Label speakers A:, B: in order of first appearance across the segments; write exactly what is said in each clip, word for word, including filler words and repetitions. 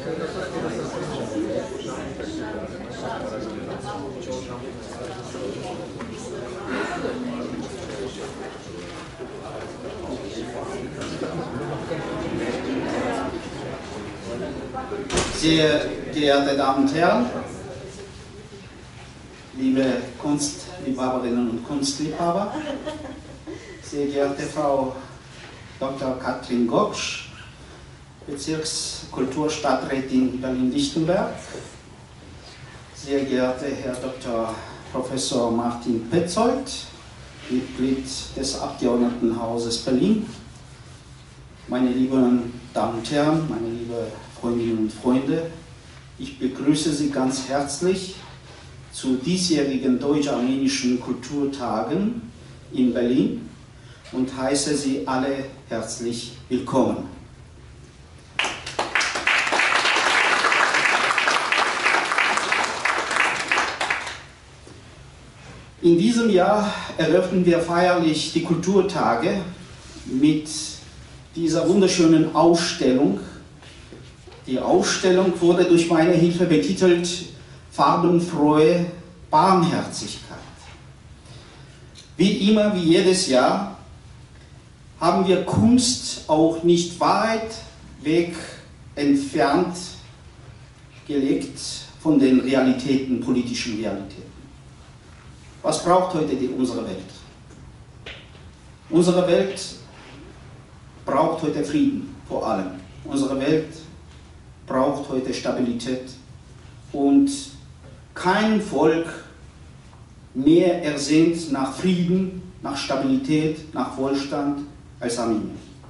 A: Sehr geehrte Damen und Herren, liebe Kunstliebhaberinnen und Kunstliebhaber, sehr geehrte Frau Doktor Katrin Goksch, Bezirkskulturstadträtin Berlin-Lichtenberg, sehr geehrter Herr Doktor Professor Martin Petzold, Mitglied des Abgeordnetenhauses Berlin, meine lieben Damen und Herren, meine lieben Freundinnen und Freunde, ich begrüße Sie ganz herzlich zu diesjährigen Deutsch-Armenischen Kulturtagen in Berlin und heiße Sie alle herzlich willkommen. In diesem Jahr eröffnen wir feierlich die Kulturtage mit dieser wunderschönen Ausstellung. Die Ausstellung wurde durch meine Hilfe betitelt Farbenfrohe Barmherzigkeit. Wie immer, wie jedes Jahr, haben wir Kunst auch nicht weit weg entfernt gelegt von den Realitäten, politischen Realitäten. Was braucht heute die, unsere Welt? Unsere Welt braucht heute Frieden, vor allem. Unsere Welt braucht heute Stabilität und kein Volk mehr ersehnt nach Frieden, nach Stabilität, nach Wohlstand als Armenien.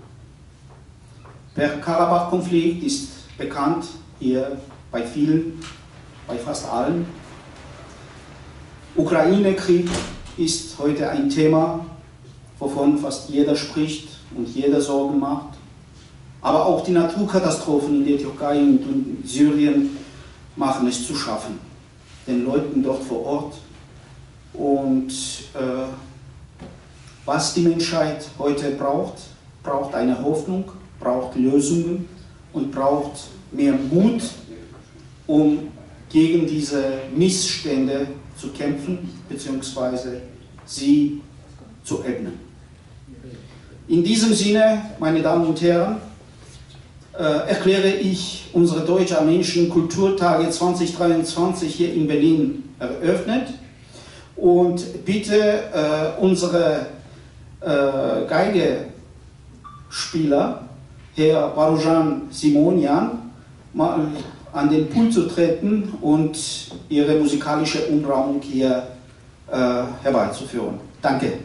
A: Der Karabach-Konflikt ist bekannt hier bei vielen, bei fast allen. Ukraine-Krieg ist heute ein Thema, wovon fast jeder spricht und jeder Sorgen macht. Aber auch die Naturkatastrophen in der Türkei und in Syrien machen es zu schaffen, den Leuten dort vor Ort. Und äh, was die Menschheit heute braucht, braucht eine Hoffnung, braucht Lösungen und braucht mehr Mut, um gegen diese Missstände zu kämpfen bzw. sie zu ebnen. In diesem Sinne, meine Damen und Herren, äh, erkläre ich unsere Deutsch-Armenischen Kulturtage zwanzig dreiundzwanzig hier in Berlin eröffnet und bitte äh, unsere äh, Geigespieler, Herr Barujan Simonian, mal an den Pult zu treten und ihre musikalische Umrahmung hier äh, herbeizuführen. Danke.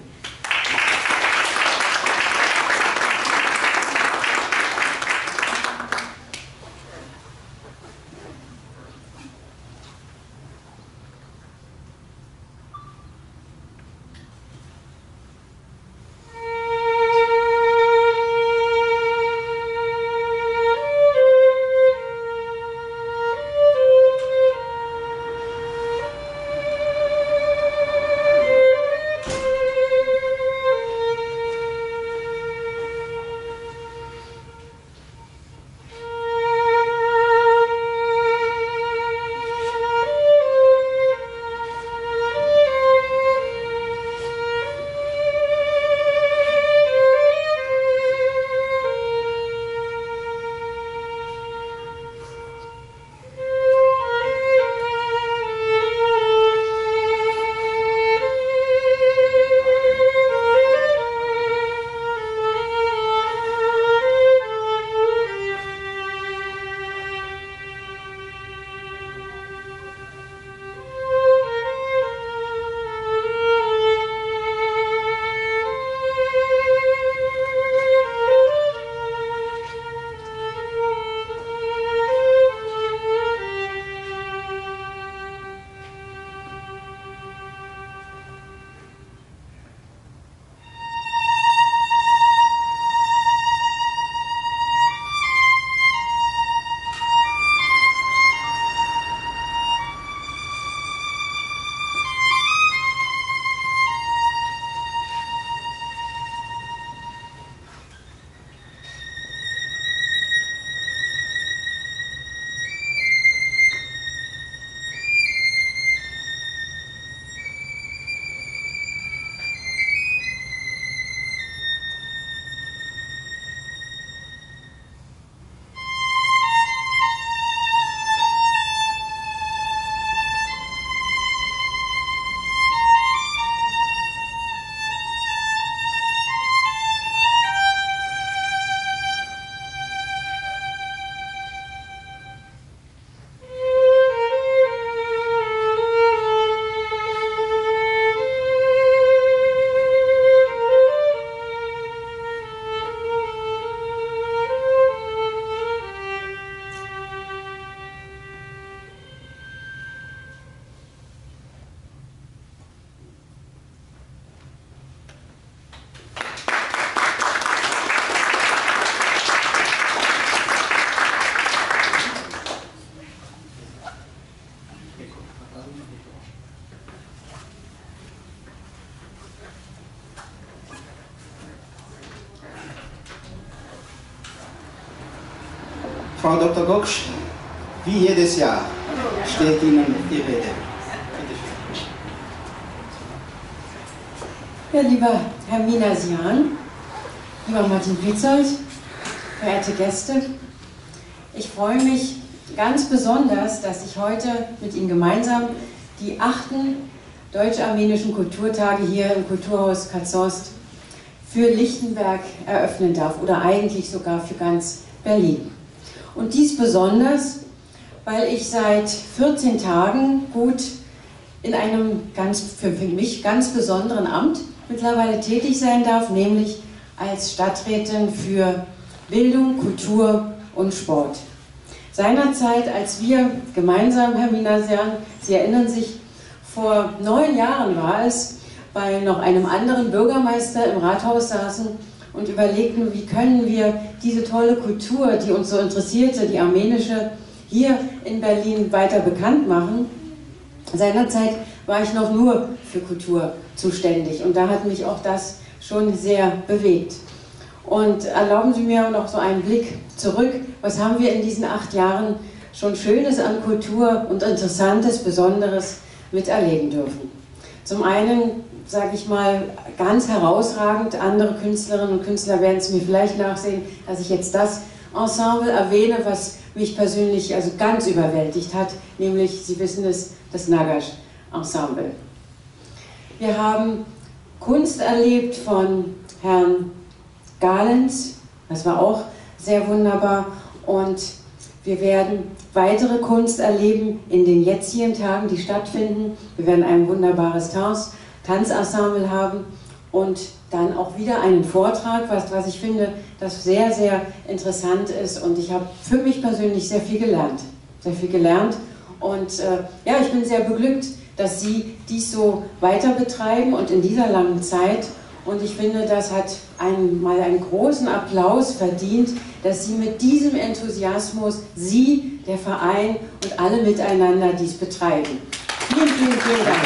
A: Frau Doktor Goksch, wie jedes Jahr steht Ihnen die Rede.
B: Ja, lieber Herr Minasian, lieber Martin Petzold, verehrte Gäste, ich freue mich ganz besonders, dass ich heute mit Ihnen gemeinsam die achten deutsch-armenischen Kulturtage hier im Kulturhaus Katzhorst für Lichtenberg eröffnen darf oder eigentlich sogar für ganz Berlin. Und dies besonders, weil ich seit vierzehn Tagen gut in einem ganz, für mich ganz besonderen Amt mittlerweile tätig sein darf, nämlich als Stadträtin für Bildung, Kultur und Sport. Seinerzeit, als wir gemeinsam, Herr Minasian, Sie erinnern sich, vor neun Jahren war es, bei noch einem anderen Bürgermeister im Rathaus saßen und überlegten, wie können wir diese tolle Kultur, die uns so interessierte, die armenische, hier in Berlin weiter bekannt machen. Seinerzeit war ich noch nur für Kultur zuständig und da hat mich auch das schon sehr bewegt. Und erlauben Sie mir noch so einen Blick zurück. Was haben wir in diesen acht Jahren schon Schönes an Kultur und Interessantes, Besonderes miterleben dürfen? Zum einen, sage ich mal, ganz herausragend, andere Künstlerinnen und Künstler werden es mir vielleicht nachsehen, dass ich jetzt das Ensemble erwähne, was mich persönlich also ganz überwältigt hat, nämlich, Sie wissen es, das Nagash-Ensemble. Wir haben Kunst erlebt von Herrn Galens, das war auch sehr wunderbar, und wir werden weitere Kunst erleben in den jetzigen Tagen, die stattfinden. Wir werden ein wunderbares Tanz, Tanzensemble haben und dann auch wieder einen Vortrag, was, was ich finde, das sehr, sehr interessant ist, und ich habe für mich persönlich sehr viel gelernt, sehr viel gelernt und äh, ja, ich bin sehr beglückt, dass Sie dies so weiter betreiben und in dieser langen Zeit. Und ich finde, das hat einen, mal einen großen Applaus verdient, dass Sie mit diesem Enthusiasmus, Sie, der Verein und alle miteinander dies betreiben. Vielen, vielen, vielen Dank.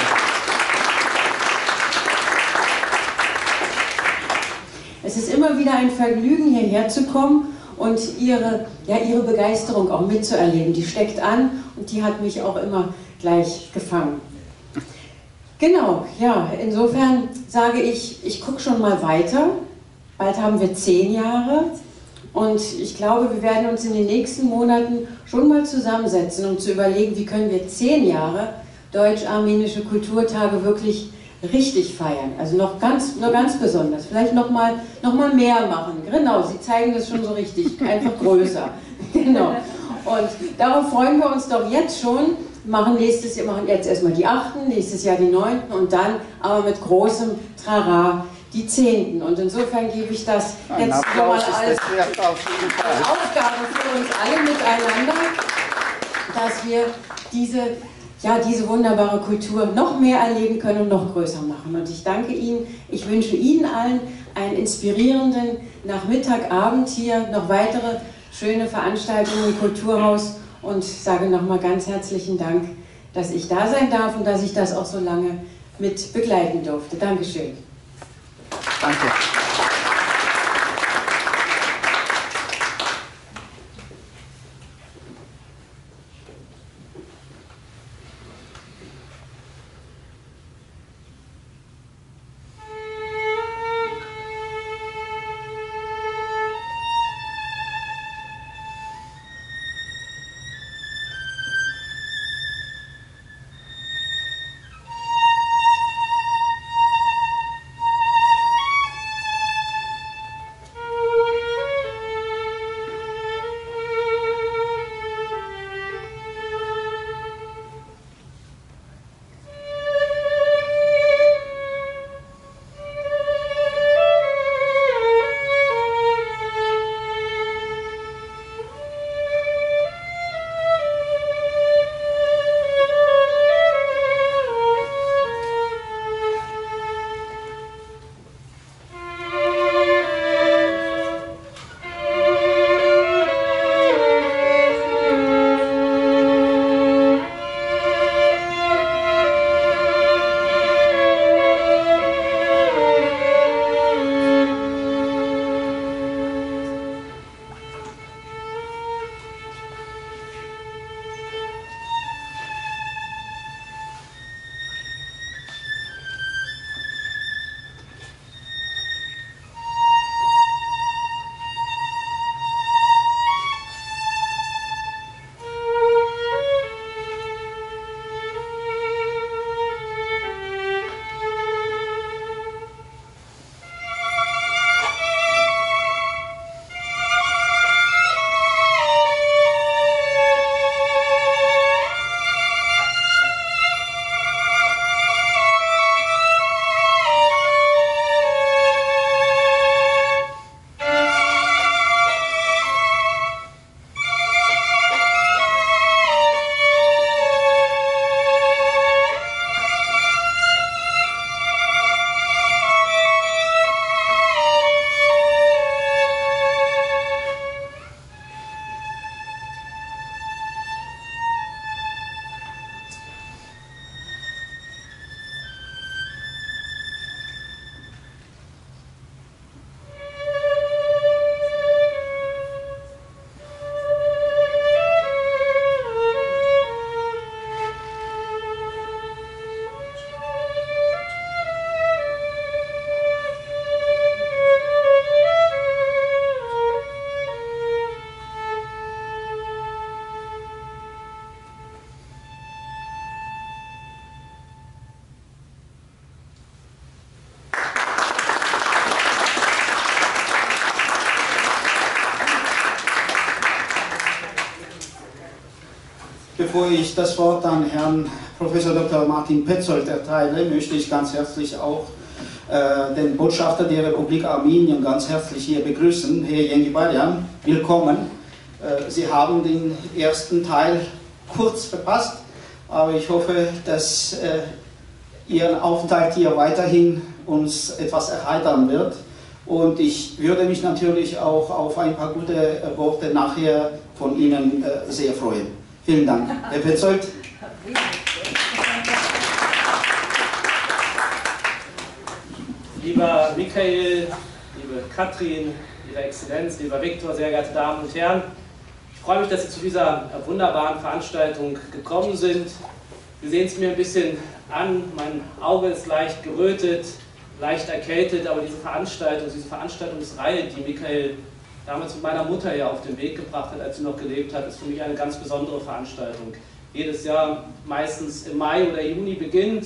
B: Es ist immer wieder ein Vergnügen, hierher zu kommen und Ihre, ja, Ihre Begeisterung auch mitzuerleben. Die steckt an und die hat mich auch immer gleich gefangen. Genau, ja, insofern sage ich, ich gucke schon mal weiter. Bald haben wir zehn Jahre und ich glaube, wir werden uns in den nächsten Monaten schon mal zusammensetzen, um zu überlegen, wie können wir zehn Jahre deutsch-armenische Kulturtage wirklich richtig feiern. Also noch ganz, noch ganz besonders. Vielleicht noch mal, noch mal mehr machen. Genau, Sie zeigen das schon so richtig, einfach größer. Genau. Und darauf freuen wir uns doch jetzt schon. Wir machen nächstes Jahr, machen jetzt erstmal die achten, nächstes Jahr die neunten und dann aber mit großem Trara die zehnten. Und insofern gebe ich das
A: Ein
B: jetzt nochmal als, als
A: Fall.
B: Aufgabe für uns alle miteinander, dass wir diese, ja, diese wunderbare Kultur noch mehr erleben können und noch größer machen. Und ich danke Ihnen, ich wünsche Ihnen allen einen inspirierenden Nachmittag, Abend hier, noch weitere schöne Veranstaltungen im Kulturhaus. Und sage nochmal ganz herzlichen Dank, dass ich da sein darf und dass ich das auch so lange mit begleiten durfte. Dankeschön.
A: Danke. Bevor ich das Wort an Herrn Professor Doktor Martin Petzold erteile, möchte ich ganz herzlich auch äh, den Botschafter der Republik Armenien ganz herzlich hier begrüßen, Herr Yengibaryan. Willkommen. Äh, Sie haben den ersten Teil kurz verpasst, aber ich hoffe, dass äh, Ihr Aufenthalt hier weiterhin uns etwas erheitern wird. Und ich würde mich natürlich auch auf ein paar gute äh, Worte nachher von Ihnen äh, sehr freuen. Vielen Dank. Herr Petzold.
C: Lieber Michael, liebe Katrin, Ihre Exzellenz, lieber Viktor, sehr geehrte Damen und Herren, ich freue mich, dass Sie zu dieser wunderbaren Veranstaltung gekommen sind. Sie sehen es mir ein bisschen an, mein Auge ist leicht gerötet, leicht erkältet, aber diese Veranstaltung, diese Veranstaltungsreihe, die Michael damals mit meiner Mutter ja auf den Weg gebracht hat, als sie noch gelebt hat, ist für mich eine ganz besondere Veranstaltung. Jedes Jahr, meistens im Mai oder Juni, beginnt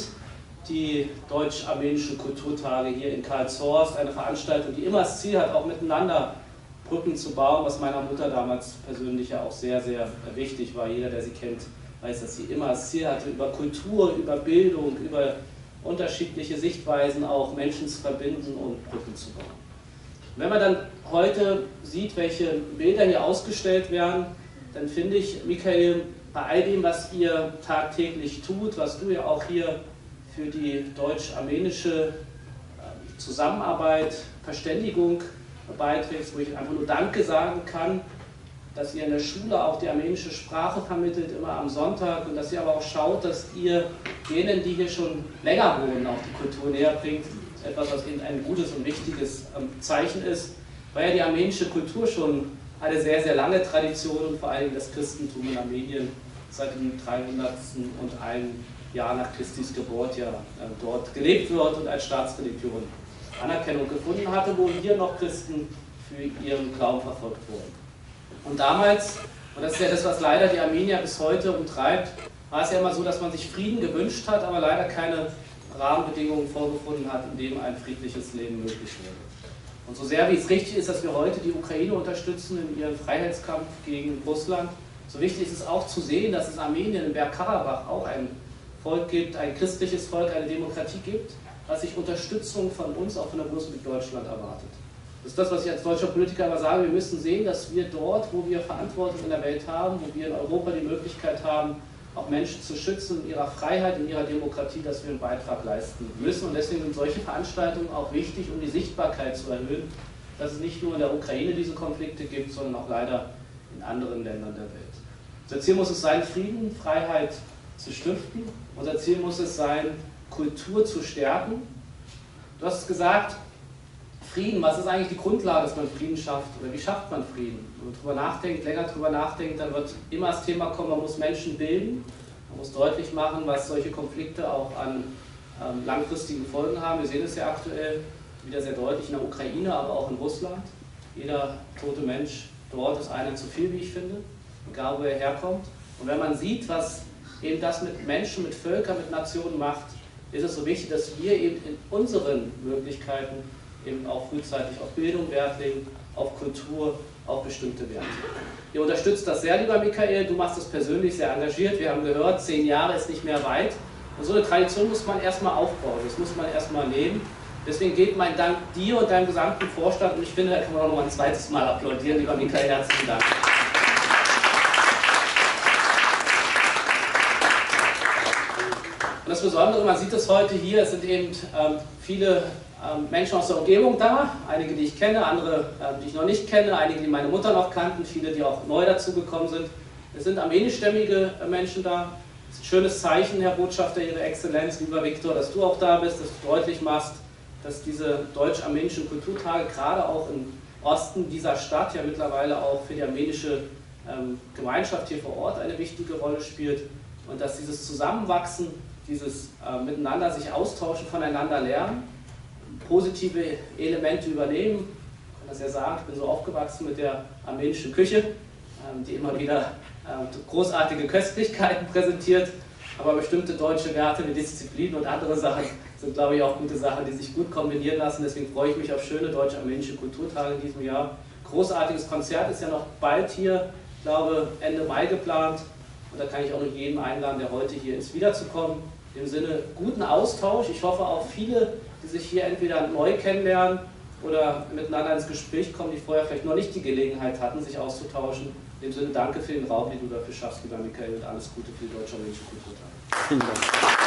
C: die deutsch-armenischen Kulturtage hier in Karlshorst, eine Veranstaltung, die immer das Ziel hat, auch miteinander Brücken zu bauen, was meiner Mutter damals persönlich ja auch sehr, sehr wichtig war. Jeder, der sie kennt, weiß, dass sie immer das Ziel hatte, über Kultur, über Bildung, über unterschiedliche Sichtweisen auch Menschen zu verbinden und Brücken zu bauen. Wenn man dann heute sieht, welche Bilder hier ausgestellt werden, dann finde ich, Michael, bei all dem, was ihr tagtäglich tut, was du ja auch hier für die deutsch-armenische Zusammenarbeit, Verständigung beiträgst, wo ich einfach nur Danke sagen kann, dass ihr in der Schule auch die armenische Sprache vermittelt, immer am Sonntag, und dass ihr aber auch schaut, dass ihr denen, die hier schon länger wohnen, auch die Kultur näher bringt, etwas, was eben ein gutes und wichtiges Zeichen ist, weil ja die armenische Kultur schon eine sehr, sehr lange Tradition und vor allem das Christentum in Armenien seit dem dreihundertsten und ein Jahr nach Christi Geburt ja dort gelebt wird und als Staatsreligion Anerkennung gefunden hatte, wo hier noch Christen für ihren Glauben verfolgt wurden. Und damals, und das ist ja das, was leider die Armenier bis heute umtreibt, war es ja immer so, dass man sich Frieden gewünscht hat, aber leider keine Rahmenbedingungen vorgefunden hat, in denen ein friedliches Leben möglich wurde. Und so sehr wie es richtig ist, dass wir heute die Ukraine unterstützen in ihrem Freiheitskampf gegen Russland, so wichtig ist es auch zu sehen, dass es in Armenien, in Bergkarabach auch ein Volk gibt, ein christliches Volk, eine Demokratie gibt, was sich Unterstützung von uns, auch von der Bundesrepublik Deutschland, erwartet. Das ist das, was ich als deutscher Politiker immer sage, wir müssen sehen, dass wir dort, wo wir Verantwortung in der Welt haben, wo wir in Europa die Möglichkeit haben, auch Menschen zu schützen in ihrer Freiheit, in ihrer Demokratie, dass wir einen Beitrag leisten müssen. Und deswegen sind solche Veranstaltungen auch wichtig, um die Sichtbarkeit zu erhöhen, dass es nicht nur in der Ukraine diese Konflikte gibt, sondern auch leider in anderen Ländern der Welt. Unser Ziel muss es sein, Frieden, Freiheit zu stiften. Unser Ziel muss es sein, Kultur zu stärken. Du hast es gesagt, Frieden, was ist eigentlich die Grundlage, dass man Frieden schafft? Oder wie schafft man Frieden? Wenn man darüber nachdenkt, länger darüber nachdenkt, dann wird immer das Thema kommen, man muss Menschen bilden, man muss deutlich machen, was solche Konflikte auch an ähm, langfristigen Folgen haben. Wir sehen es ja aktuell wieder sehr deutlich in der Ukraine, aber auch in Russland. Jeder tote Mensch dort ist einer zu viel, wie ich finde, egal wo er herkommt. Und wenn man sieht, was eben das mit Menschen, mit Völkern, mit Nationen macht, ist es so wichtig, dass wir eben in unseren Möglichkeiten eben auch frühzeitig auf Bildung Wert legen, auf Kultur, auf bestimmte Werte. Ihr unterstützt das sehr, lieber Michael, du machst das persönlich sehr engagiert. Wir haben gehört, zehn Jahre ist nicht mehr weit. Und so eine Tradition muss man erstmal aufbauen, das muss man erstmal leben. Deswegen geht mein Dank dir und deinem gesamten Vorstand, und ich finde, da kann man auch noch ein zweites Mal applaudieren, lieber Michael, herzlichen Dank. Und das Besondere, man sieht es heute hier, es sind eben ähm, viele ähm, Menschen aus der Umgebung da, einige, die ich kenne, andere, ähm, die ich noch nicht kenne, einige, die meine Mutter noch kannten, viele, die auch neu dazugekommen sind. Es sind armenischstämmige äh, Menschen da. Es ist ein schönes Zeichen, Herr Botschafter, Ihre Exzellenz, lieber Viktor, dass du auch da bist, dass du deutlich machst, dass diese deutsch-armenischen Kulturtage gerade auch im Osten dieser Stadt ja mittlerweile auch für die armenische ähm, Gemeinschaft hier vor Ort eine wichtige Rolle spielt und dass dieses Zusammenwachsen, dieses äh, Miteinander sich austauschen, voneinander lernen, positive Elemente übernehmen. Ich kann das ja sagen, ich bin so aufgewachsen mit der armenischen Küche, ähm, die immer wieder äh, großartige Köstlichkeiten präsentiert, aber bestimmte deutsche Werte wie Disziplin und andere Sachen sind, glaube ich, auch gute Sachen, die sich gut kombinieren lassen. Deswegen freue ich mich auf schöne deutsch-armenische Kulturtage in diesem Jahr. Großartiges Konzert ist ja noch bald hier, ich glaube Ende Mai geplant. Und da kann ich auch nur jeden einladen, der heute hier ist, wiederzukommen. Im Sinne guten Austausch. Ich hoffe auch viele, die sich hier entweder neu kennenlernen oder miteinander ins Gespräch kommen, die vorher vielleicht noch nicht die Gelegenheit hatten, sich auszutauschen. In dem Sinne, danke für den Raum, den du dafür schaffst, lieber Michael, und alles Gute für die Deutsche Armenische Kulturtag.
A: Vielen Dank.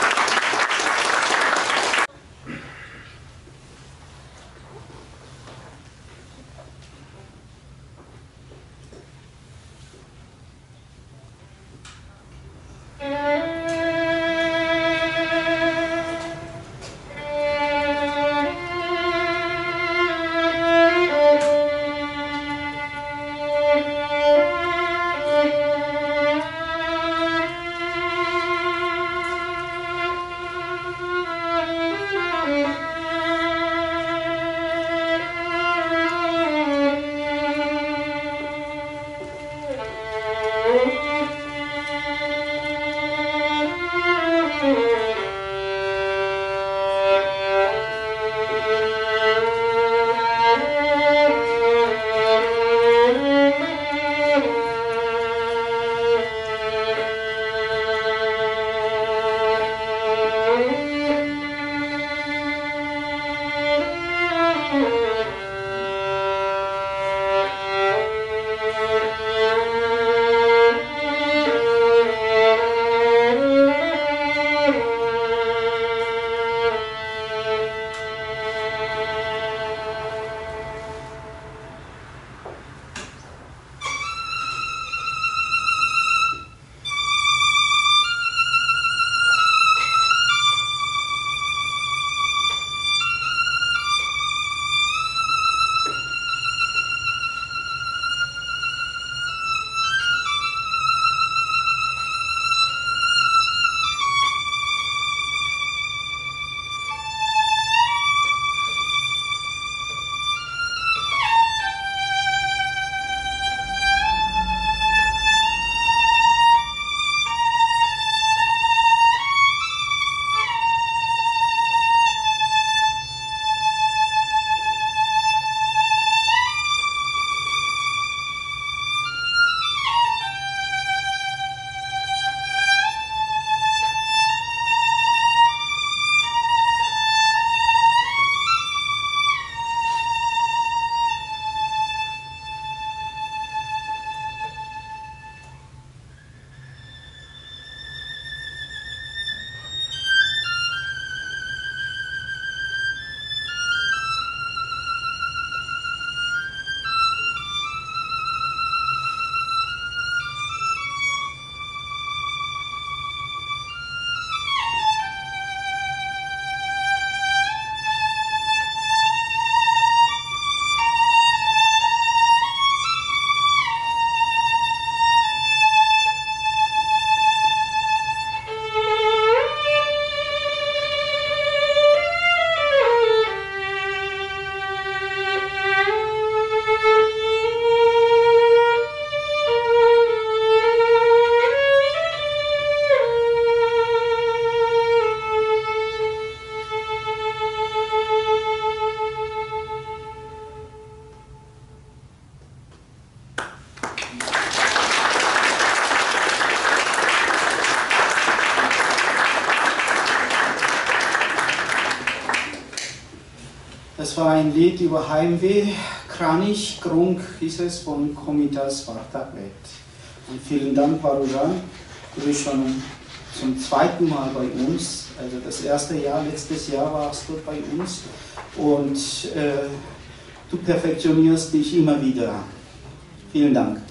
A: Das war ein Lied über Heimweh, Kranich, Grunk hieß es, von Komitas Spartak-Welt. Und vielen Dank, Parujan. Du bist schon zum zweiten Mal bei uns. Also das erste Jahr, letztes Jahr warst du bei uns. Und äh, du perfektionierst dich immer wieder. Vielen Dank.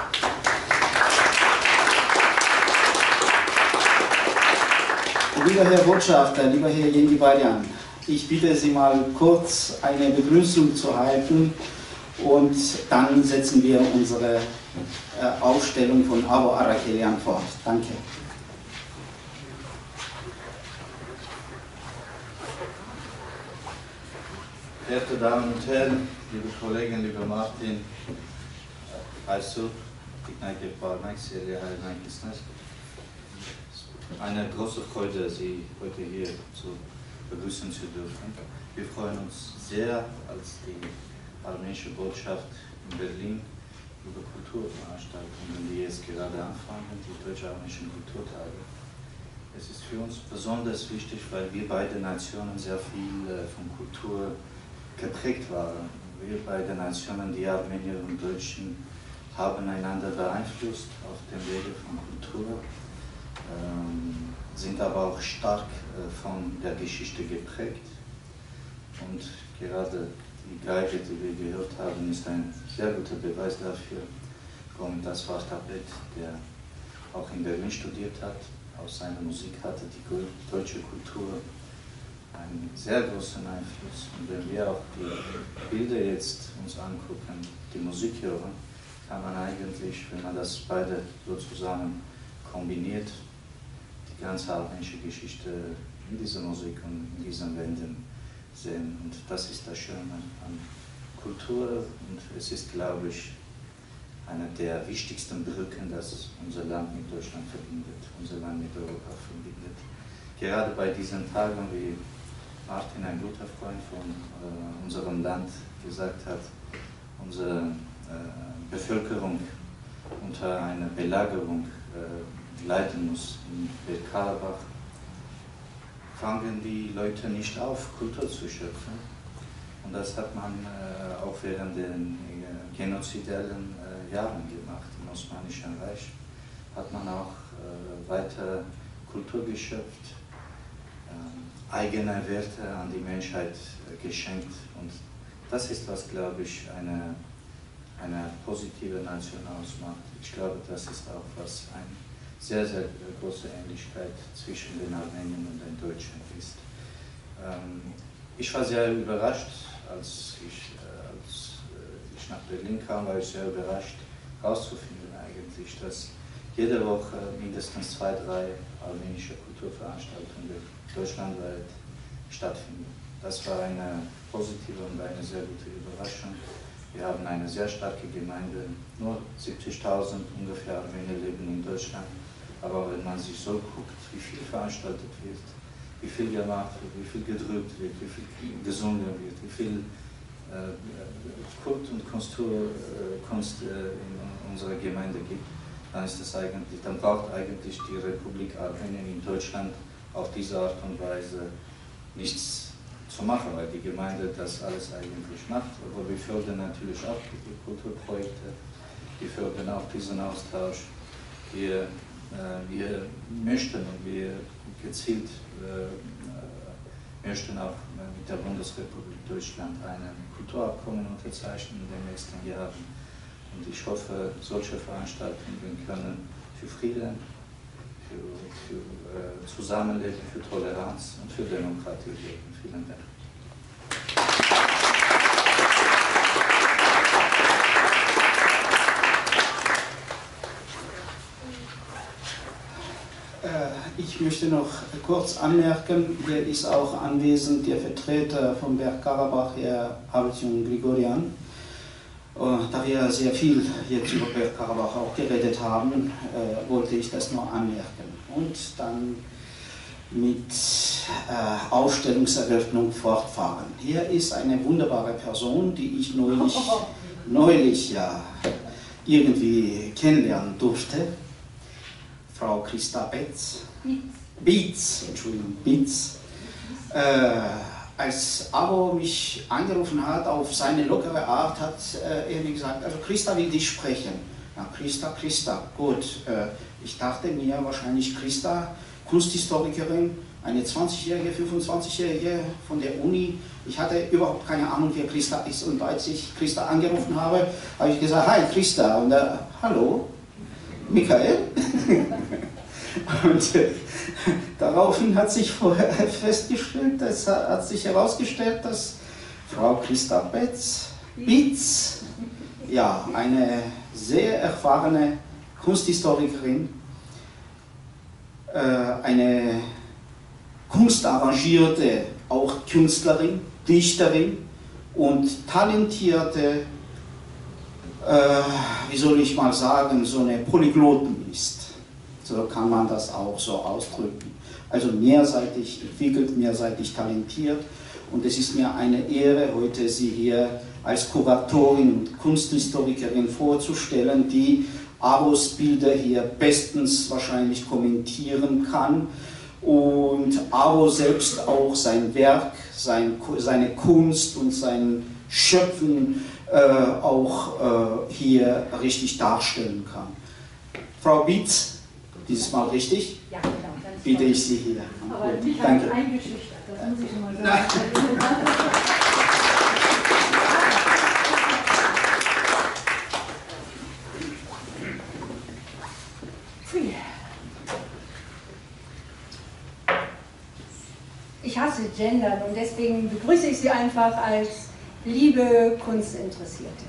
A: Lieber Herr Botschafter, lieber Herr Yengi-Badian, ich bitte Sie mal kurz eine Begrüßung zu halten und dann setzen wir unsere äh, Ausstellung von Abo Arakelian fort. Danke.
D: Verehrte Damen und Herren, liebe Kollegen, lieber Martin, Aysur, eine große Freude, Sie heute hier zu begrüßen zu dürfen. Wir freuen uns sehr, als die armenische Botschaft in Berlin über Kulturveranstaltungen, die jetzt gerade anfangen, die Deutsch-Armenischen Kulturtage. Es ist für uns besonders wichtig, weil wir beide Nationen sehr viel von Kultur geprägt waren. Wir beide Nationen, die Armenier und Deutschen, haben einander beeinflusst auf dem Wege von Kultur, ähm, sind aber auch stark äh, von der Geschichte geprägt. Und gerade die Geige, die wir gehört haben, ist ein sehr guter Beweis dafür. Komitas Vartabet, der auch in Berlin studiert hat, aus seiner Musik hatte die deutsche Kultur einen sehr großen Einfluss. Und wenn wir auch die Bilder jetzt uns angucken, die Musik hören, kann man eigentlich, wenn man das beide so zusammen kombiniert, die ganze armenische Geschichte in dieser Musik und in diesen Wänden sehen. Und das ist das Schöne an Kultur und es ist, glaube ich, eine der wichtigsten Brücken, das unser Land mit Deutschland verbindet, unser Land mit Europa verbindet. Gerade bei diesen Tagen, wie Martin, ein guter Freund von äh, unserem Land, gesagt hat, unsere äh, Bevölkerung unter einer Belagerung äh, leiden muss in Bergkarabach, fangen die Leute nicht auf, Kultur zu schöpfen. Und das hat man äh, auch während den äh, genozidellen äh, Jahren gemacht. Im Osmanischen Reich hat man auch äh, weiter Kultur geschöpft, äh, eigene Werte an die Menschheit äh, geschenkt. Und das ist, was, glaube ich, eine, eine positive Nation ausmacht. Ich glaube, das ist auch was eine sehr, sehr große Ähnlichkeit zwischen den Armeniern und den Deutschen ist. Ähm, ich war sehr überrascht, als ich, äh, als äh, ich nach Berlin kam, war ich sehr überrascht herauszufinden eigentlich, dass jede Woche mindestens zwei, drei armenische Kulturveranstaltungen deutschlandweit stattfinden. Das war eine positive und eine sehr gute Überraschung. Wir haben eine sehr starke Gemeinde, nur siebzigtausend ungefähr Armenier leben in Deutschland. Aber wenn man sich so guckt, wie viel veranstaltet wird, wie viel gemacht wird, wie viel gedrückt wird, wie viel gesungen wird, wie viel äh, Kult und Konstur, äh, Kunst äh, in unserer Gemeinde gibt, dann ist das eigentlich, dann braucht eigentlich die Republik Armenien in Deutschland auf diese Art und Weise nichts zu machen, weil die Gemeinde das alles eigentlich macht. Aber wir fördern natürlich auch die Kulturprojekte, wir fördern auch diesen Austausch. Wir, äh, wir möchten und wir gezielt äh, möchten auch mit der Bundesrepublik Deutschland ein Kulturabkommen unterzeichnen in den nächsten Jahren. Und ich hoffe, solche Veranstaltungen können für Frieden, für, für äh, Zusammenleben, für Toleranz und für Demokratie wirken. Vielen Dank.
A: Ich möchte noch kurz anmerken, hier ist auch anwesend der Vertreter von Bergkarabach, Herr Artyom Grigoryan. Da wir sehr viel jetzt über Bergkarabach auch geredet haben, wollte ich das nur anmerken. Und dann mit äh, Ausstellungseröffnung fortfahren. Hier ist eine wunderbare Person, die ich neulich, neulich ja, irgendwie kennenlernen durfte. Frau Christa Betz. Bietz, Entschuldigung, Bietz. Äh, als Abo mich angerufen hat, auf seine lockere Art, hat äh, er mir gesagt, also Christa will dich sprechen. Ja, Christa, Christa, gut. Äh, ich dachte mir wahrscheinlich Christa, Kunsthistorikerin, eine zwanzigjährige, fünfundzwanzigjährige von der Uni. Ich hatte überhaupt keine Ahnung, wer Christa ist. Und als ich Christa angerufen habe, habe ich gesagt, hi Christa. Und er, hallo, Michael. Und äh, daraufhin hat sich vorher festgestellt, es hat, hat sich herausgestellt, dass Frau Christa Betz, Bitz, ja, eine sehr erfahrene Kunsthistorikerin, äh, eine kunstarrangierte, auch Künstlerin, Dichterin und talentierte, äh, wie soll ich mal sagen, so eine Polyglotin ist. So kann man das auch so ausdrücken. Also mehrseitig entwickelt, mehrseitig talentiert Und es ist mir eine Ehre, heute Sie hier als Kuratorin und Kunsthistorikerin vorzustellen, die Avos Bilder hier bestens wahrscheinlich kommentieren kann und Avo selbst auch sein Werk, sein, seine Kunst und sein Schöpfen äh, auch äh, hier richtig darstellen kann. Frau Bietz, dieses Mal richtig?
E: Ja, genau.
A: Bitte ich Sie hier.
E: Aber
A: Gut,
E: mich
A: danke.
E: hat eingeschüchtert, das muss ich schon mal sagen. Ich hasse Gendern und deswegen begrüße ich Sie einfach als liebe Kunstinteressierte.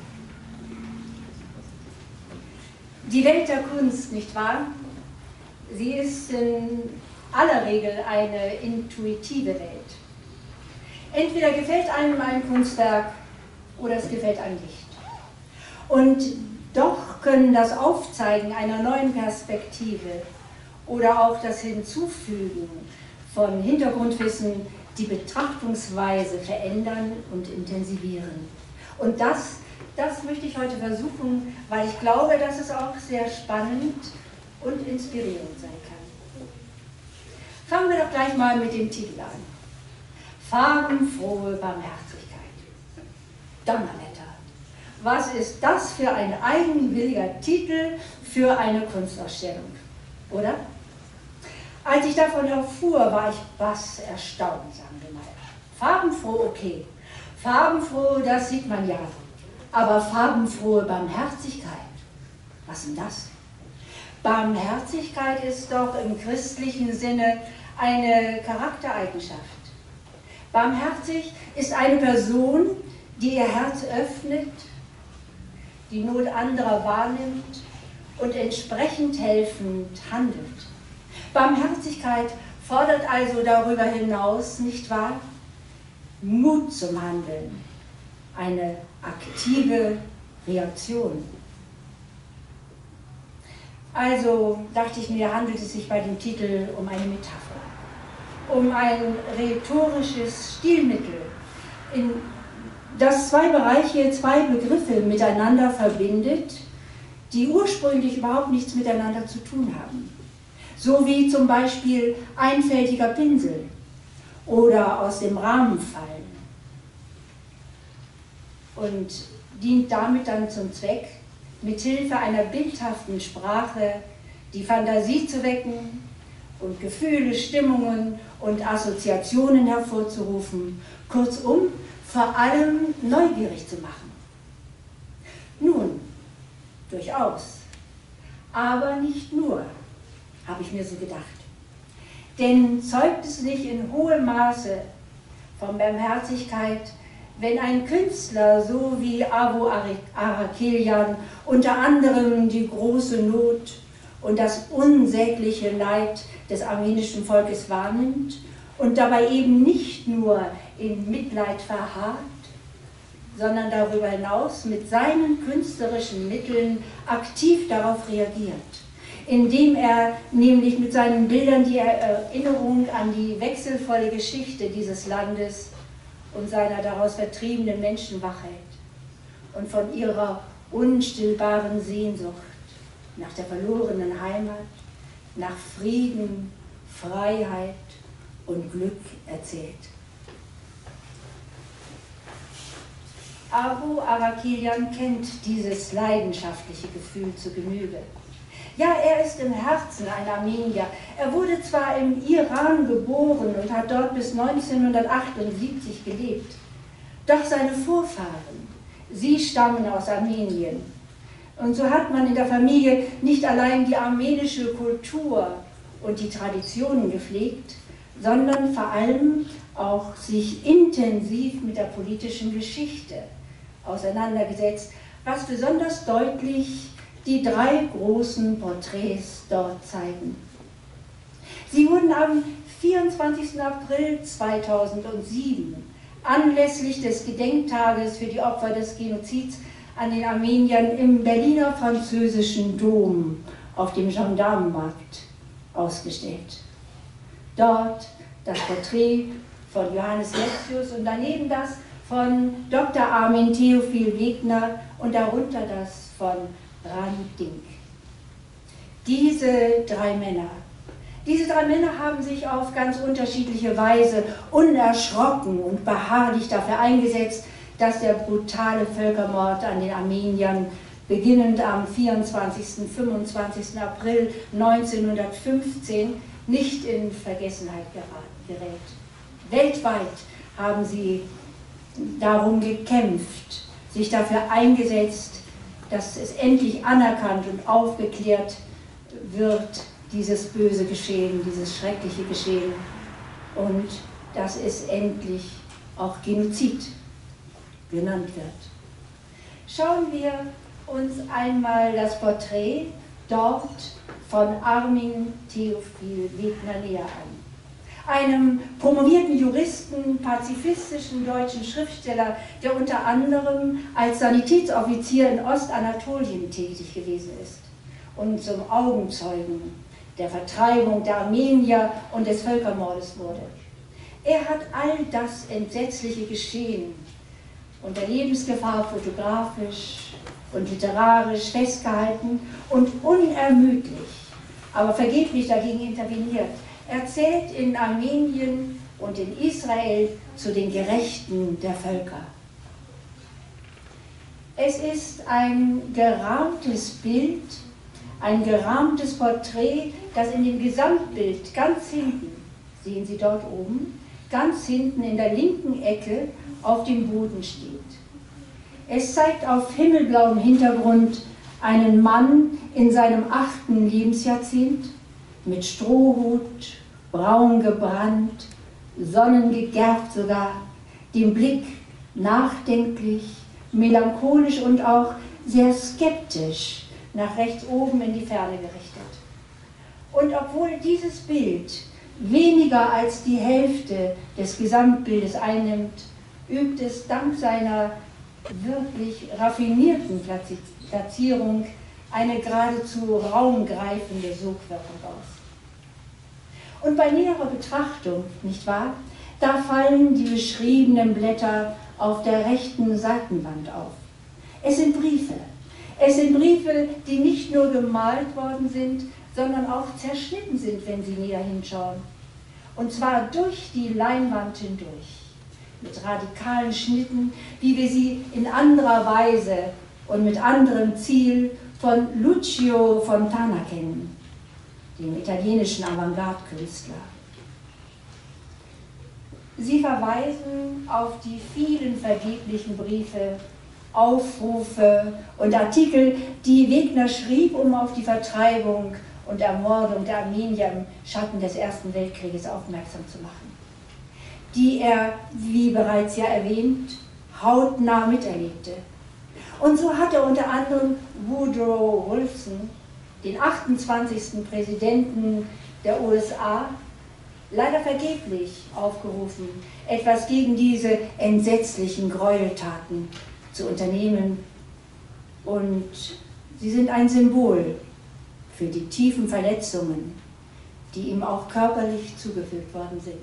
E: Die Welt der Kunst, nicht wahr? Sie ist in aller Regel eine intuitive Welt. Entweder gefällt einem ein Kunstwerk oder es gefällt einem nicht. Und doch können das Aufzeigen einer neuen Perspektive oder auch das Hinzufügen von Hintergrundwissen die Betrachtungsweise verändern und intensivieren. Und das, das möchte ich heute versuchen, weil ich glaube, dass es auch sehr spannend und inspirierend sein kann. Fangen wir doch gleich mal mit dem Titel an. Farbenfrohe Barmherzigkeit. Donnerwetter. Was ist das für ein eigenwilliger Titel für eine Kunstausstellung, oder? Als ich davon erfuhr, war ich bass erstaunt, sagen wir mal. Farbenfroh, okay. Farbenfroh, das sieht man ja. Aber farbenfrohe Barmherzigkeit, was denn das? Barmherzigkeit ist doch im christlichen Sinne eine Charaktereigenschaft. Barmherzig ist eine Person, die ihr Herz öffnet, die Not anderer wahrnimmt und entsprechend helfend handelt. Barmherzigkeit fordert also darüber hinaus, nicht wahr? Mut zum Handeln, eine aktive Reaktion. Also dachte ich mir, handelt es sich bei dem Titel um eine Metapher, um ein rhetorisches Stilmittel, in das zwei Bereiche, zwei Begriffe miteinander verbindet, die ursprünglich überhaupt nichts miteinander zu tun haben. So wie zum Beispiel einfältiger Pinsel oder aus dem Rahmen fallen. Und dient damit dann zum Zweck, mithilfe einer bildhaften Sprache die Fantasie zu wecken und Gefühle, Stimmungen und Assoziationen hervorzurufen, kurzum, vor allem neugierig zu machen. Nun, durchaus, aber nicht nur, habe ich mir so gedacht. Denn zeugt es nicht in hohem Maße von Barmherzigkeit, wenn ein Künstler, so wie Avo Arakelian, unter anderem die große Not und das unsägliche Leid des armenischen Volkes wahrnimmt und dabei eben nicht nur in Mitleid verharrt, sondern darüber hinaus mit seinen künstlerischen Mitteln aktiv darauf reagiert, indem er nämlich mit seinen Bildern die Erinnerung an die wechselvolle Geschichte dieses Landes und seiner daraus vertriebenen Menschen wachhält und von ihrer unstillbaren Sehnsucht nach der verlorenen Heimat, nach Frieden, Freiheit und Glück erzählt. Avo Arakelian kennt dieses leidenschaftliche Gefühl zu Genüge. Ja, er ist im Herzen ein Armenier. Er wurde zwar im Iran geboren und hat dort bis neunzehnhundertachtundsiebzig gelebt, doch seine Vorfahren, sie stammen aus Armenien. Und so hat man in der Familie nicht allein die armenische Kultur und die Traditionen gepflegt, sondern vor allem auch sich intensiv mit der politischen Geschichte auseinandergesetzt, was besonders deutlich die drei großen Porträts dort zeigen. Sie wurden am vierundzwanzigsten April zweitausendsieben anlässlich des Gedenktages für die Opfer des Genozids an den Armeniern im Berliner Französischen Dom auf dem Gendarmenmarkt ausgestellt. Dort das Porträt von Johannes Lepsius und daneben das von Doktor Armin Theophil Wegner und darunter das von Rani Dink. Diese drei Männer, diese drei Männer haben sich auf ganz unterschiedliche Weise unerschrocken und beharrlich dafür eingesetzt, dass der brutale Völkermord an den Armeniern beginnend am vierundzwanzigsten und fünfundzwanzigsten April neunzehnhundertfünfzehn nicht in Vergessenheit gerät. Weltweit haben sie darum gekämpft, sich dafür eingesetzt, dass es endlich anerkannt und aufgeklärt wird, dieses böse Geschehen, dieses schreckliche Geschehen, und dass es endlich auch Genozid genannt wird. Schauen wir uns einmal das Porträt dort von Armin Theophil Wegner näher an. Einem promovierten Juristen, pazifistischen deutschen Schriftsteller, der unter anderem als Sanitätsoffizier in Ostanatolien tätig gewesen ist und zum Augenzeugen der Vertreibung der Armenier und des Völkermordes wurde. Er hat all das entsetzliche Geschehen unter Lebensgefahr fotografisch und literarisch festgehalten und unermüdlich, aber vergeblich dagegen interveniert. Er zählt in Armenien und in Israel zu den Gerechten der Völker. Es ist ein gerahmtes Bild, ein gerahmtes Porträt, das in dem Gesamtbild ganz hinten, sehen Sie dort oben, ganz hinten in der linken Ecke auf dem Boden steht. Es zeigt auf himmelblauem Hintergrund einen Mann in seinem achten Lebensjahrzehnt mit Strohhut, braun gebrannt, sonnengegerbt sogar, den Blick nachdenklich, melancholisch und auch sehr skeptisch nach rechts oben in die Ferne gerichtet. Und obwohl dieses Bild weniger als die Hälfte des Gesamtbildes einnimmt, übt es dank seiner wirklich raffinierten Platzierung eine geradezu raumgreifende Sogwirkung aus. Und bei näherer Betrachtung, nicht wahr, da fallen die beschriebenen Blätter auf der rechten Seitenwand auf. Es sind Briefe. Es sind Briefe, die nicht nur gemalt worden sind, sondern auch zerschnitten sind, wenn Sie näher hinschauen. Und zwar durch die Leinwand hindurch, mit radikalen Schnitten, wie wir sie in anderer Weise und mit anderem Ziel von Lucio Fontana kennen, dem italienischen Avantgarde-Künstler. Sie verweisen auf die vielen vergeblichen Briefe, Aufrufe und Artikel, die Wegner schrieb, um auf die Vertreibung und Ermordung der Armenier im Schatten des Ersten Weltkrieges aufmerksam zu machen, die er, wie bereits ja erwähnt, hautnah miterlebte. Und so hat er unter anderem Woodrow Wilson, den achtundzwanzigsten Präsidenten der U S A, leider vergeblich aufgerufen, etwas gegen diese entsetzlichen Gräueltaten zu unternehmen. Und sie sind ein Symbol für die tiefen Verletzungen, die ihm auch körperlich zugefügt worden sind.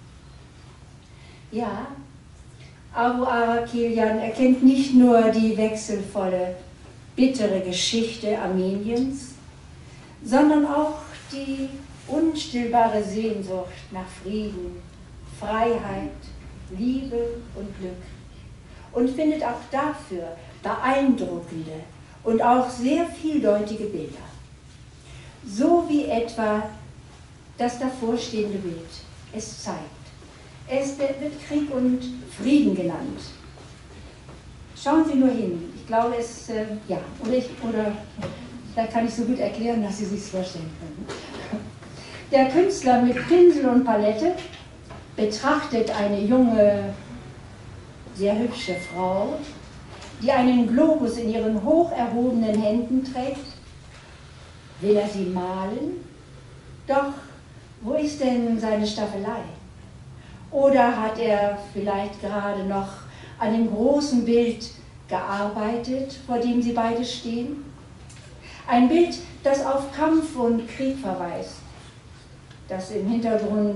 E: Ja, Abu Arakelian erkennt nicht nur die wechselvolle, bittere Geschichte Armeniens, sondern auch die unstillbare Sehnsucht nach Frieden, Freiheit, Liebe und Glück und findet auch dafür beeindruckende und auch sehr vieldeutige Bilder. So wie etwa das davorstehende Bild es zeigt. Es wird Krieg und Frieden genannt. Schauen Sie nur hin. Ich glaube, es, äh, ja, oder, ich, oder vielleicht kann ich so gut erklären, dass Sie sich vorstellen können. Der Künstler mit Pinsel und Palette betrachtet eine junge, sehr hübsche Frau, die einen Globus in ihren hoch erhobenen Händen trägt. Will er sie malen? Doch wo ist denn seine Staffelei? Oder hat er vielleicht gerade noch an dem großen Bild gearbeitet, vor dem sie beide stehen? Ein Bild, das auf Kampf und Krieg verweist, das im Hintergrund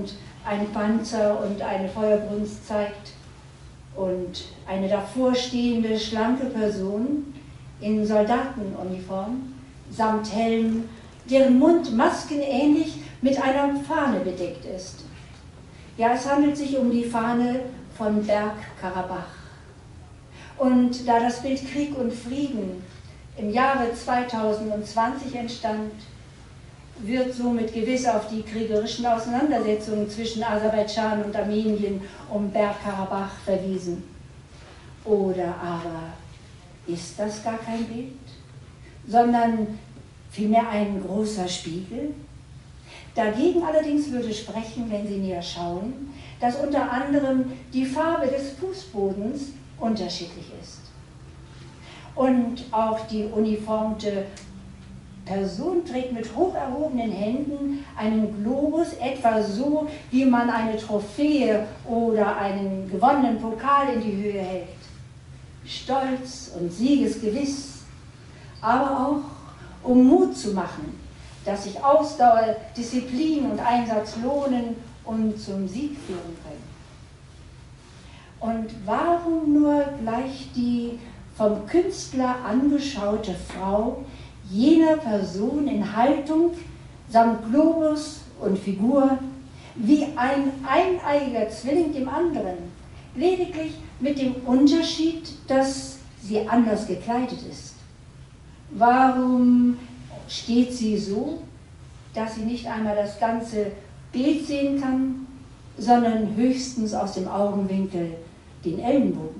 E: ein Panzer und eine Feuerbrunst zeigt und eine davorstehende, schlanke Person in Soldatenuniform samt Helm, deren Mund maskenähnlich mit einer Fahne bedeckt ist. Ja, es handelt sich um die Fahne von Bergkarabach. Und da das Bild Krieg und Frieden im Jahre zweitausendzwanzig entstand, wird somit gewiss auf die kriegerischen Auseinandersetzungen zwischen Aserbaidschan und Armenien um Bergkarabach verwiesen. Oder aber ist das gar kein Bild, sondern vielmehr ein großer Spiegel? Dagegen allerdings würde sprechen, wenn Sie näher schauen, dass unter anderem die Farbe des Fußbodens unterschiedlich ist. Und auch die uniformte Person trägt mit hoch erhobenen Händen einen Globus, etwa so, wie man eine Trophäe oder einen gewonnenen Pokal in die Höhe hält. Stolz und siegesgewiss, aber auch um Mut zu machen, dass sich Ausdauer, Disziplin und Einsatz lohnen und zum Sieg führen können. Und warum nur gleich die vom Künstler angeschaute Frau jener Person in Haltung samt Globus und Figur wie ein eineiiger Zwilling dem anderen, lediglich mit dem Unterschied, dass sie anders gekleidet ist? Warum steht sie so, dass sie nicht einmal das ganze Bild sehen kann, sondern höchstens aus dem Augenwinkel den Ellenbogen?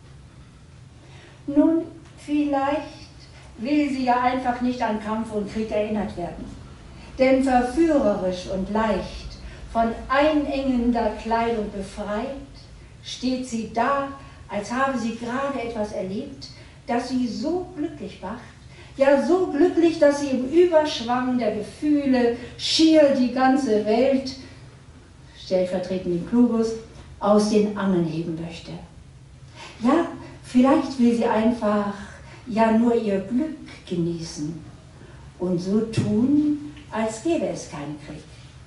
E: Nun, vielleicht will sie ja einfach nicht an Kampf und Krieg erinnert werden. Denn verführerisch und leicht, von einengender Kleidung befreit, steht sie da, als habe sie gerade etwas erlebt, das sie so glücklich macht, ja so glücklich, dass sie im Überschwang der Gefühle schier die ganze Welt, stellvertretend den Globus, aus den Angeln heben möchte. Ja, vielleicht will sie einfach ja nur ihr Glück genießen und so tun, als gäbe es keinen Krieg.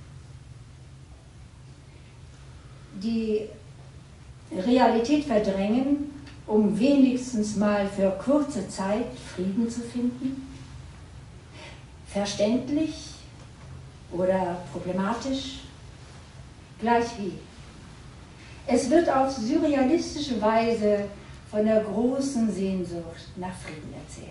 E: Die Realität verdrängen, um wenigstens mal für kurze Zeit Frieden zu finden? Verständlich oder problematisch? Gleich wie. Es wird auf surrealistische Weise von der großen Sehnsucht nach Frieden erzählt.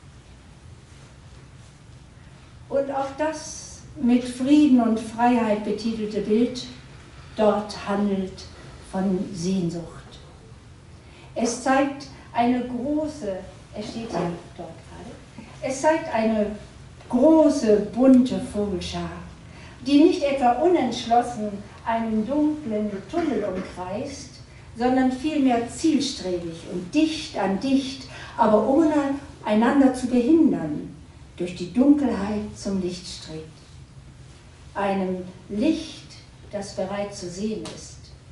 E: Und auch das mit Frieden und Freiheit betitelte Bild dort handelt von Sehnsucht. Es zeigt eine große, es steht ja dort gerade, es zeigt eine große, bunte Vogelschar, die nicht etwa unentschlossen einen dunklen Tunnel umkreist, sondern vielmehr zielstrebig und dicht an dicht, aber ohne einander zu behindern, durch die Dunkelheit zum Licht strebt. Einem Licht, das bereits zu sehen ist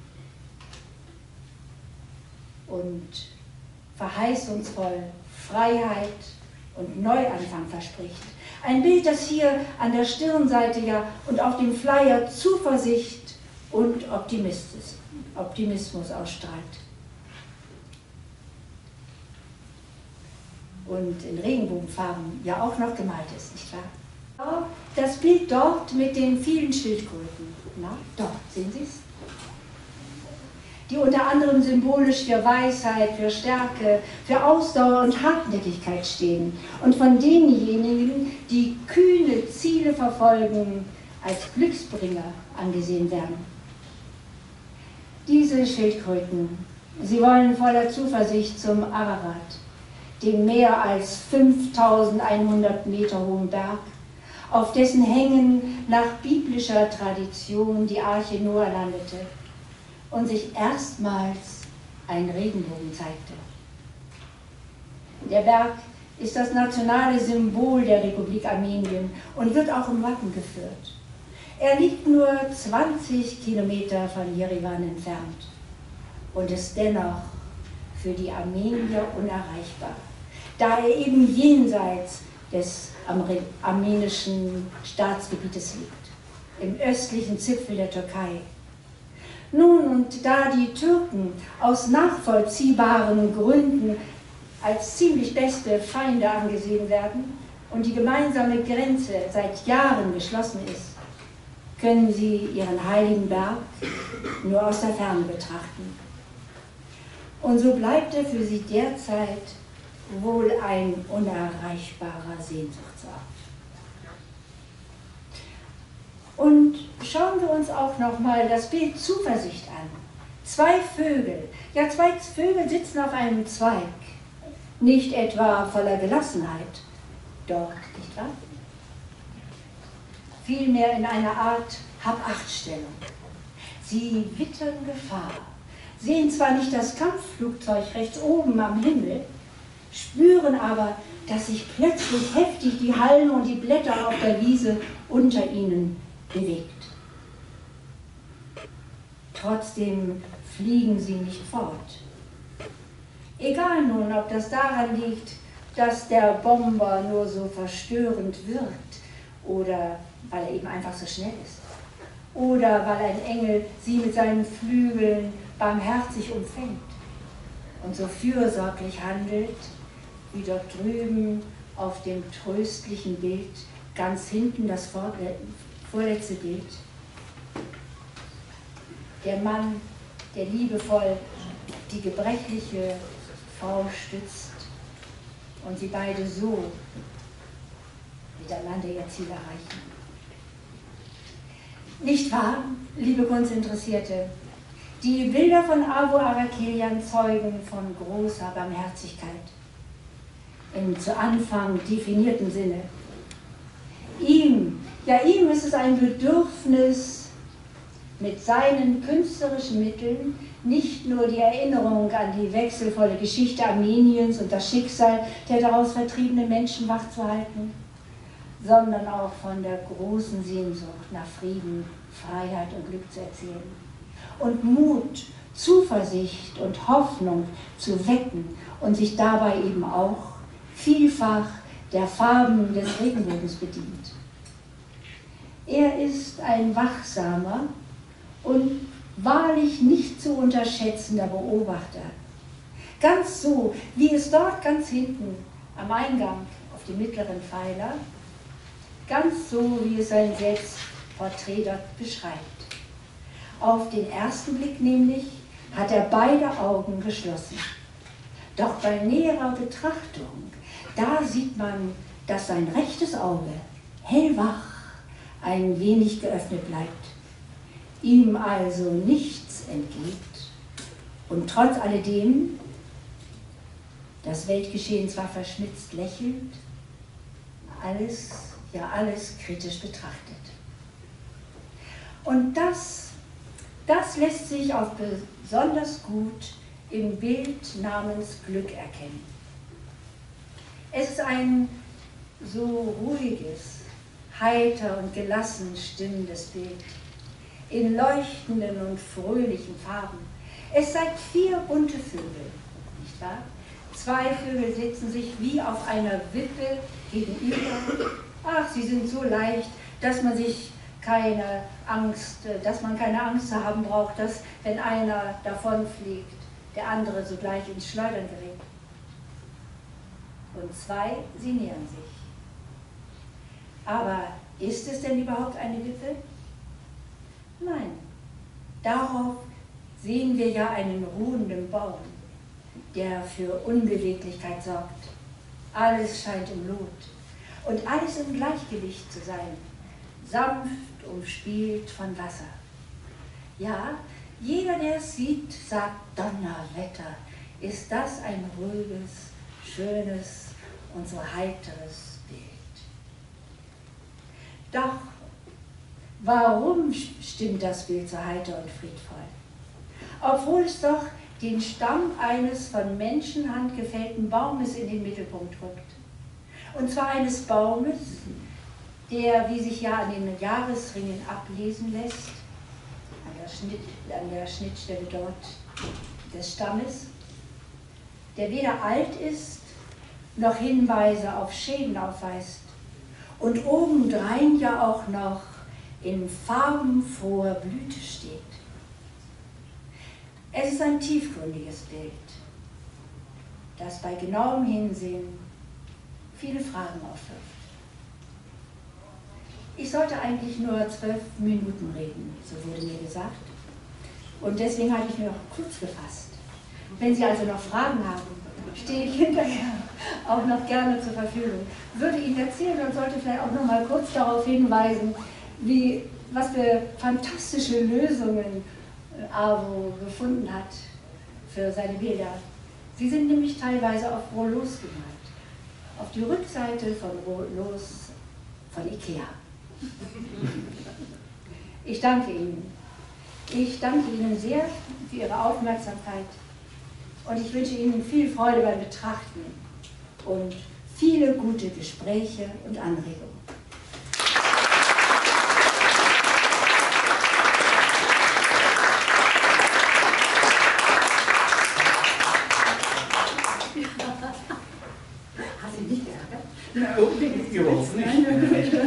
E: und verheißungsvoll Freiheit und Neuanfang verspricht. Ein Bild, das hier an der Stirnseite ja und auf dem Flyer Zuversicht und Optimismus, Optimismus ausstrahlt. Und in Regenbogenfarben ja auch noch gemalt ist, nicht wahr? Das Bild dort mit den vielen Schildkröten, na, dort, sehen Sie es? Die unter anderem symbolisch für Weisheit, für Stärke, für Ausdauer und Hartnäckigkeit stehen und von denjenigen, die kühne Ziele verfolgen, als Glücksbringer angesehen werden. Diese Schildkröten, sie wollen voller Zuversicht zum Ararat, dem mehr als fünftausendeinhundert Meter hohen Berg, auf dessen Hängen nach biblischer Tradition die Arche Noah landete und sich erstmals ein Regenbogen zeigte. Der Berg ist das nationale Symbol der Republik Armenien und wird auch im Wappen geführt. Er liegt nur zwanzig Kilometer von Jerewan entfernt und ist dennoch für die Armenier unerreichbar, da er eben jenseits des armenischen Staatsgebietes liegt, im östlichen Zipfel der Türkei, Nun, und da die Türken aus nachvollziehbaren Gründen als ziemlich beste Feinde angesehen werden und die gemeinsame Grenze seit Jahren geschlossen ist, können sie ihren heiligen Berg nur aus der Ferne betrachten. Und so bleibt er für sie derzeit wohl ein unerreichbarer Sehnsuchtsort. Und schauen wir uns auch noch mal das Bild Zuversicht an. Zwei Vögel, ja zwei Vögel sitzen auf einem Zweig, nicht etwa voller Gelassenheit, doch, nicht wahr? Vielmehr in einer Art Hab-Acht-Stellung. Sie wittern Gefahr, sehen zwar nicht das Kampfflugzeug rechts oben am Himmel, spüren aber, dass sich plötzlich heftig die Halme und die Blätter auf der Wiese unter ihnen bewegt. Trotzdem fliegen sie nicht fort. Egal nun, ob das daran liegt, dass der Bomber nur so verstörend wirkt oder weil er eben einfach so schnell ist oder weil ein Engel sie mit seinen Flügeln barmherzig umfängt und so fürsorglich handelt, wie dort drüben auf dem tröstlichen Bild, ganz hinten das vorletzte Bild. Der Mann, der liebevoll die gebrechliche Frau stützt und sie beide so miteinander ihr Ziel erreichen. Nicht wahr, liebe Kunstinteressierte? Die Bilder von Abu Arakelian zeugen von großer Barmherzigkeit, im zu Anfang definierten Sinne. Ihm, ja ihm ist es ein Bedürfnis, mit seinen künstlerischen Mitteln nicht nur die Erinnerung an die wechselvolle Geschichte Armeniens und das Schicksal der daraus vertriebenen Menschen wachzuhalten, sondern auch von der großen Sehnsucht nach Frieden, Freiheit und Glück zu erzählen. Und Mut, Zuversicht und Hoffnung zu wecken und sich dabei eben auch vielfach der Farben des Regenbogens bedient. Er ist ein wachsamer und wahrlich nicht zu unterschätzender Beobachter. Ganz so, wie es dort ganz hinten am Eingang auf dem mittleren Pfeiler, ganz so, wie es sein Selbstporträt dort beschreibt. Auf den ersten Blick nämlich hat er beide Augen geschlossen. Doch bei näherer Betrachtung, da sieht man, dass sein rechtes Auge hellwach ein wenig geöffnet bleibt. Ihm also nichts entgeht und trotz alledem das Weltgeschehen zwar verschmitzt lächelt, alles, ja alles kritisch betrachtet. Und das, das lässt sich auch besonders gut im Bild namens Glück erkennen. Es ist ein so ruhiges, heiter und gelassen stimmendes Bild, in leuchtenden und fröhlichen Farben. Es zeigt vier bunte Vögel, nicht wahr? Zwei Vögel sitzen sich wie auf einer Wippe gegenüber. Ach, sie sind so leicht, dass man sich keine Angst, dass man keine Angst zu haben braucht, dass, wenn einer davonfliegt, der andere sogleich ins Schleudern gerät. Und zwei, sie nähern sich. Aber ist es denn überhaupt eine Wippe? Nein, darauf sehen wir ja einen ruhenden Baum, der für Unbeweglichkeit sorgt. Alles scheint im Lot und alles im Gleichgewicht zu sein, sanft umspielt von Wasser. Ja, jeder, der es sieht, sagt, Donnerwetter, ist das ein ruhiges, schönes und so heiteres Bild. Doch warum stimmt das Bild so heiter und friedvoll? Obwohl es doch den Stamm eines von Menschenhand gefällten Baumes in den Mittelpunkt rückt. Und zwar eines Baumes, der, wie sich ja an den Jahresringen ablesen lässt, an der, Schnitt, an der Schnittstelle dort des Stammes, der weder alt ist, noch Hinweise auf Schäden aufweist und obendrein ja auch noch in farbenfroher Blüte steht. Es ist ein tiefgründiges Bild, das bei genauem Hinsehen viele Fragen aufwirft. Ich sollte eigentlich nur zwölf Minuten reden, so wurde mir gesagt. Und deswegen habe ich mir noch kurz gefasst. Wenn Sie also noch Fragen haben, stehe ich hinterher auch noch gerne zur Verfügung. Würde Ihnen erzählen und sollte vielleicht auch noch mal kurz darauf hinweisen, wie, was für fantastische Lösungen Arvo gefunden hat für seine Bilder. Sie sind nämlich teilweise auf Rollos gemalt. Auf die Rückseite von Rollos von Ikea. Ich danke Ihnen. Ich danke Ihnen sehr für Ihre Aufmerksamkeit und ich wünsche Ihnen viel Freude beim Betrachten und viele gute Gespräche und Anregungen.
F: Hast du dich nicht geärgert?
A: Nein, überhaupt nicht.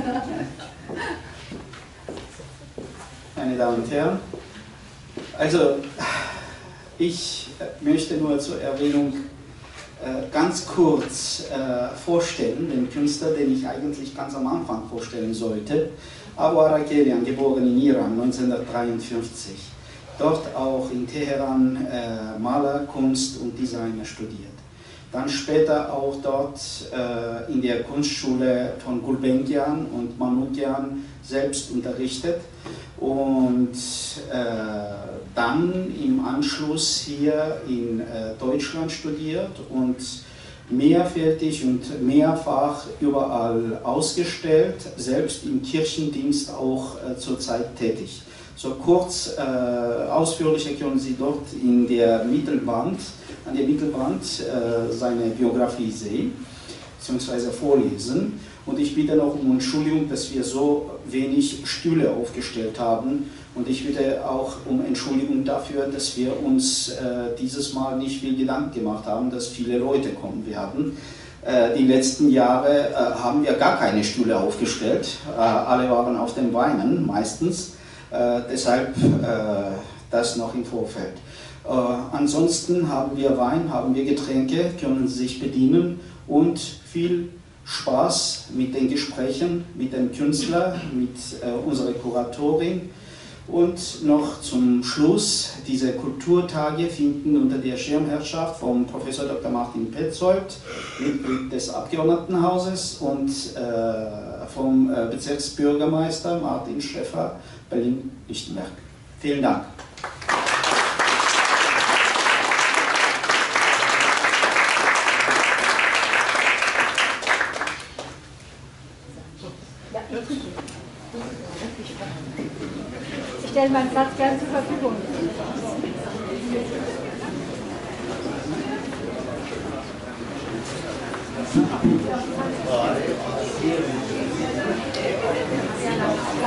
A: Meine Damen und Herren, also ich möchte nur zur Erwähnung äh, ganz kurz äh, vorstellen, den Künstler, den ich eigentlich ganz am Anfang vorstellen sollte. Abu Arakelian, geboren in Iran neunzehnhundertdreiundfünfzig, dort auch in Teheran äh, Maler, Kunst und Designer studiert. Dann später auch dort äh, in der Kunstschule von Gulbenkian und Manoukian selbst unterrichtet und äh, dann im Anschluss hier in äh, Deutschland studiert und mehrfältig und mehrfach überall ausgestellt, selbst im Kirchendienst auch äh, zurzeit tätig. So kurz, äh, ausführlicher können Sie dort in der Mittelwand, an der Mittelwand äh, seine Biografie sehen, beziehungsweise vorlesen. Und ich bitte noch um Entschuldigung, dass wir so wenig Stühle aufgestellt haben. Und ich bitte auch um Entschuldigung dafür, dass wir uns äh, dieses Mal nicht viel Gedanken gemacht haben, dass viele Leute kommen werden. Äh, die letzten Jahre äh, haben wir gar keine Stühle aufgestellt. Äh, alle waren auf den Beinen meistens. Äh, deshalb äh, das noch im Vorfeld. Äh, ansonsten haben wir Wein, haben wir Getränke, können Sie sich bedienen und viel Spaß mit den Gesprächen mit dem Künstler, mit äh, unserer Kuratorin. Und noch zum Schluss, diese Kulturtage finden unter der Schirmherrschaft von Professor Doktor Martin Petzold, Mitglied des Abgeordnetenhauses, und äh, vom äh, Bezirksbürgermeister Martin Schäffer, Berlin-Lichtenberg. Vielen Dank.
E: Ich stelle meinen Platz gerne zur Verfügung. Ja.